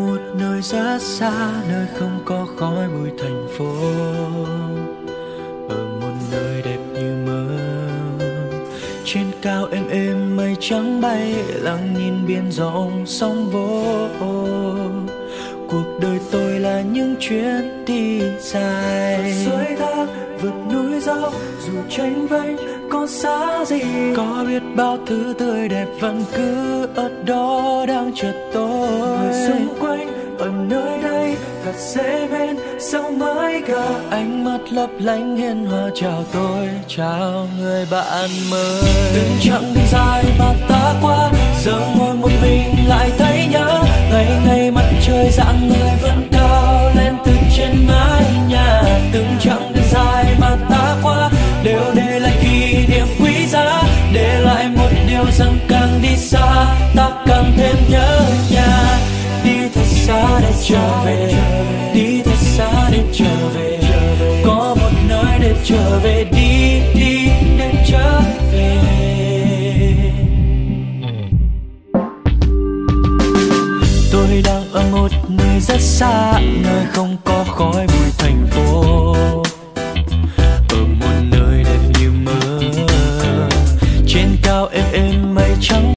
một nơi rất xa, nơi không có khói bụi thành phố. Ở một nơi đẹp như mơ, trên cao êm êm mây trắng bay, lặng nhìn biển rộng sóng vỗ. Cuộc đời tôi là những chuyến đi dài, suối thác vượt núi dốc, dù tranh vênh có xa gì, có biết bao thứ tươi đẹp vẫn cứ ở đó đang chờ tôi. Người xung quanh ở nơi đây thật dễ bên, sao mới cả ánh mắt lấp lánh hiền hòa chào tôi, chào người bạn mới. Từng chặng đường dài mà ta qua, giờ ngồi một mình lại thấy nhớ, ngày ngày mặt trời dạng người vẫn cao lên từ trên mái nhà. Từng chặng đường dài mà ta qua đều để lại kỷ niệm quý giá, để lại một điều rằng càng đi xa ta càng thêm nhớ nhà. Đi thật xa để trở về, đi thật xa để trở về, có một nơi để trở về, đi đi để trở về. Tôi đang ở một nơi rất xa, nơi không có khói